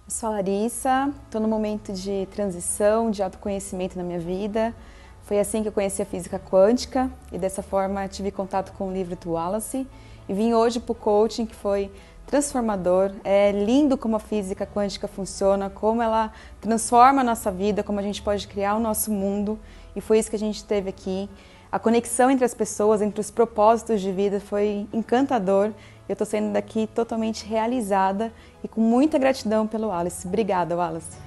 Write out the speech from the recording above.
Eu sou a Larissa, estou num momento de transição, de autoconhecimento na minha vida. Foi assim que eu conheci a física quântica e dessa forma tive contato com o livro do Wallace e vim hoje para o coaching, que foi transformador. É lindo como a física quântica funciona, como ela transforma a nossa vida, como a gente pode criar o nosso mundo, e foi isso que a gente teve aqui. A conexão entre as pessoas, entre os propósitos de vida foi encantador. Eu estou saindo daqui totalmente realizada e com muita gratidão pelo Wallace. Obrigada, Wallace.